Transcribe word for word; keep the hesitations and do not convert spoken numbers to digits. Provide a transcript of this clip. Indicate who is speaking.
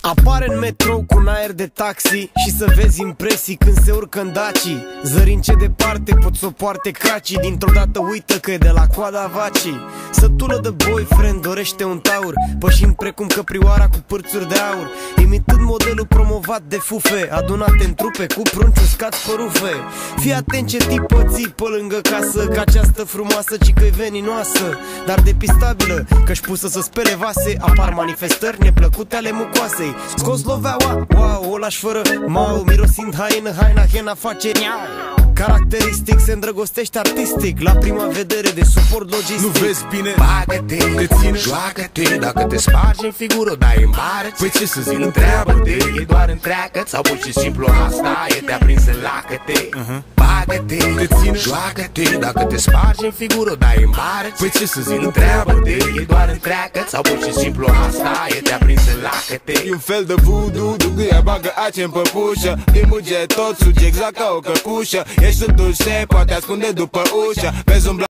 Speaker 1: Apare în metrou cu un aer de taxi și să vezi impresii când se urcă în Daci. Zărind ce departe pot să o poarte cacii, dintr-o dată uită că e de la coada vacii. Sătulă de boyfriend, dorește un taur, pășind precum căprioara cu pârțuri de aur, imitând modelul promovat de fufe, adunate în trupe cu prunci uscați pe rufe. Fii atent ce tipă ții pe lângă casă, că această frumoasă cică-i veninoasă, dar depistabilă, că-și pusă să spele vase. Apar manifestări neplăcute ale mucoasei. Scos loveaua, wow, o lași fără mau, mirosind haină, haina, hena face niau. Caracteristic se îndrăgostește artistic, la prima vedere de suport logistic.
Speaker 2: Nu vezi bine?
Speaker 3: Bagă-te,
Speaker 2: te ține,
Speaker 3: joacă-te. Dacă te spargi în figură, dai în bară.
Speaker 2: Păi ce să zic?
Speaker 3: Întreabă-te, e doar întreagă sau pur și simplu asta e, te-a prins în lacăte. uh-huh. Bagă-te,
Speaker 2: te ține,
Speaker 3: joacă-te. Dacă te spargi în figură, dai în bară.
Speaker 2: Păi ce să zic?
Speaker 3: Întreabă-te, e doar întreagă sau pur și simplu asta e, te-a prins în lacăte.
Speaker 2: E un fel de voodoo, duguia bagă ace în păpușă, îi muge tot, suge exact ca o căcușă. Ești în dușe, poate ascunde după ușă, vezi un